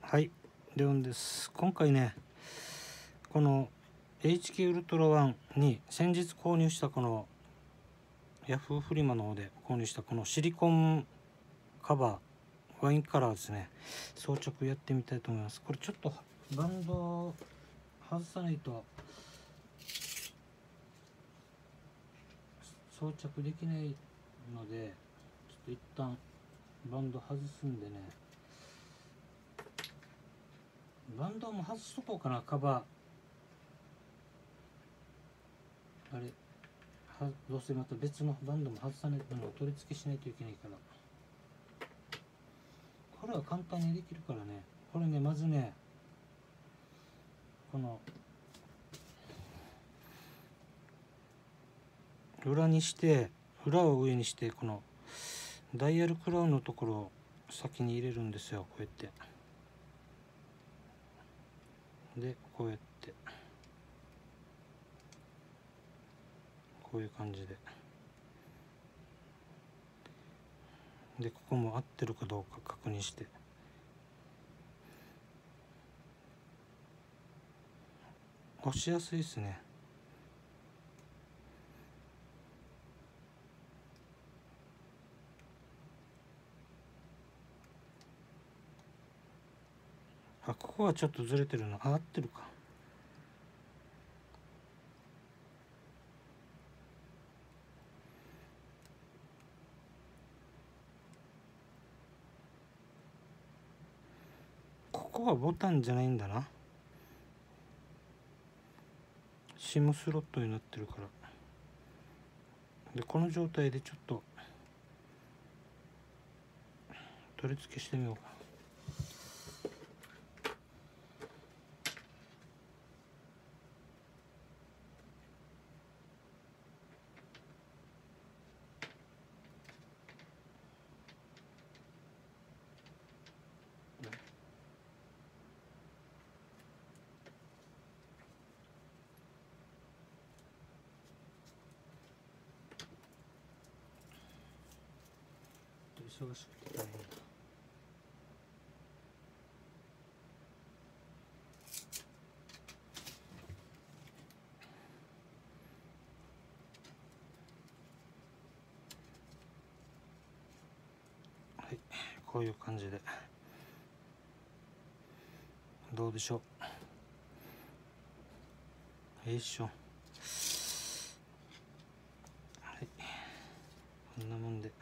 はい、レオンです。今回ね、この HK ウルトラ1に先日購入したこのヤフーフリマの方で購入したこのシリコンカバーワインカラーですね、装着やってみたいと思います。これちょっとバンド外さないと装着できないので、ちょっと一旦バンド外すんでね、バンドも外しとこうかな。カバーあれどうせまた別のバンドも外さないと取り付けしないといけないから、これは簡単にできるからね。これね、まずね、この裏にして裏を上にして、このダイヤルクラウンのところを先に入れるんですよ。こうやってで、こうやってこういう感じで、ここも合ってるかどうか確認して、押しやすいですね。ここはちょっとずれてるな。合ってるか。ここはボタンじゃないんだな。シムスロットになってるから。で、この状態でちょっと取り付けしてみようか。忙しくて大変だ。はい、こういう感じでどうでしょう。よいしょ。はい、こんなもんで。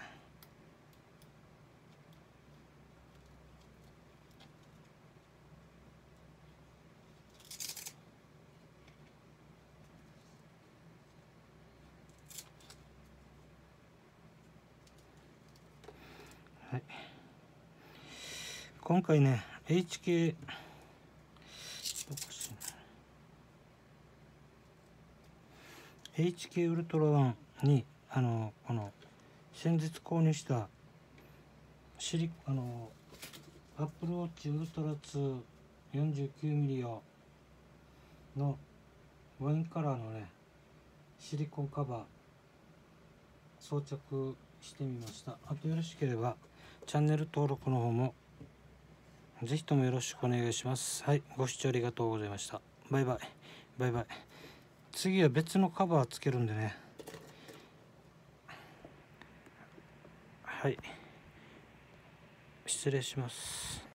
はい、今回ね HK ウルトラ1にこの先日購入したアップルウォッチウルトラ 249mm 用のワインカラーのねシリコンカバー装着してみました。あとよろしければチャンネル登録の方もぜひともよろしくお願いします。はい、ご視聴ありがとうございました。バイバイバイバイ。次は別のカバーつけるんでね。はい、失礼します。